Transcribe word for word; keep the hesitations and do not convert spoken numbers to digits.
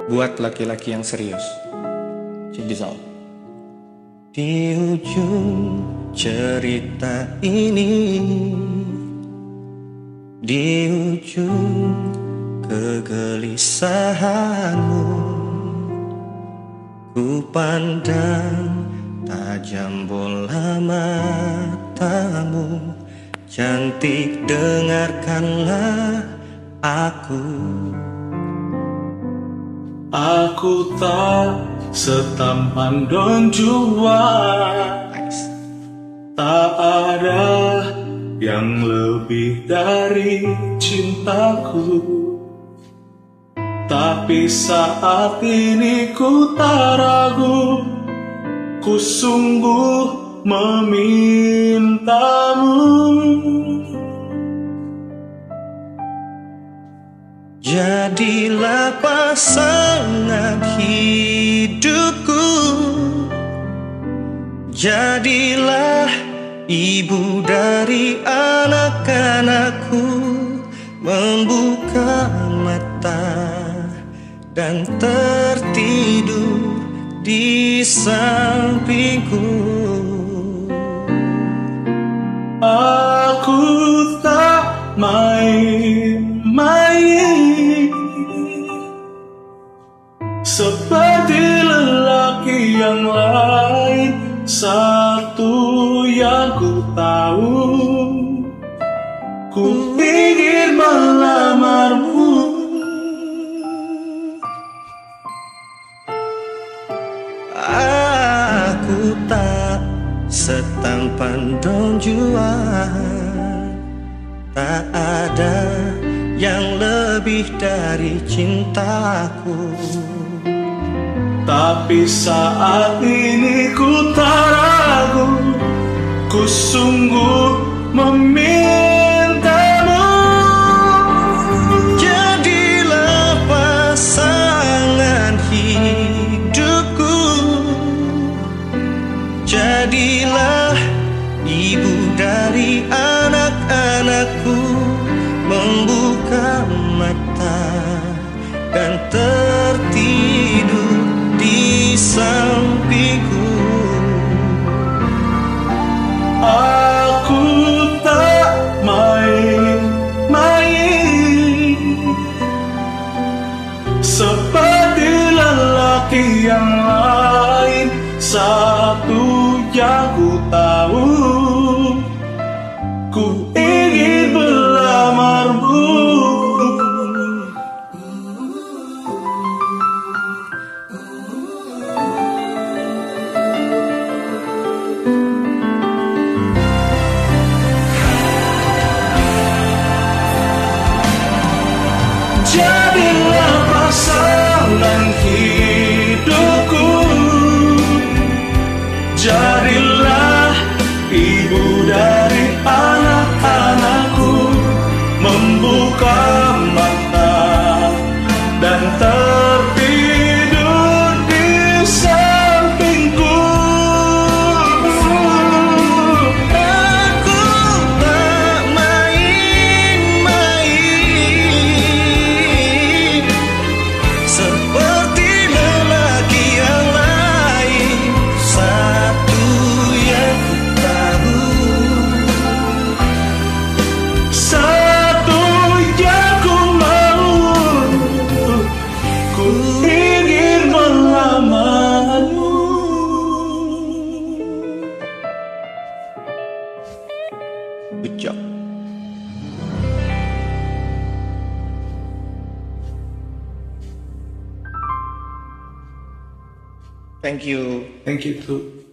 buat laki-laki yang serius. Check this out. Di ujung cerita ini, di ujung kegelisahanmu, ku pandang tajam bola matamu. Cantik, dengarkanlah aku. Aku tak setampan Don Juan, tak ada yang lebih dari cintaku. Tapi saat ini ku tak ragu, ku sungguh memintamu. Jadilah pasangan hidupku, jadilah ibu dari anak-anakku. Membuka mata dan tertidur di sampingku. Aku tak main-main seperti lelaki yang lain. Satu yang ku tahu, ku ingin melamarmu. Aku tak setampan Don Juan, tak ada yang lebih dari cintaku. Tapi saat ini ku tak ragu, ku sungguh memintamu. Jadilah pasangan hidupku, jadilah ibu dari anak-anakku. Membuka mata dan tertidur di sampingku. Aku tak main-main seperti lelaki yang lain. Satu yang ku tahu, ku ingin melamarmu. Jadilah pasangan hidupku, jadilah ibu dari anak-anakku. Membuka mata dan tertidur di sampingku. Aku tak main-main seperti lelaki yang lain. Satu yang ku tahu, Satu yang ku mau, ku ingin melamarmu. Good job. Thank you. Thank you too.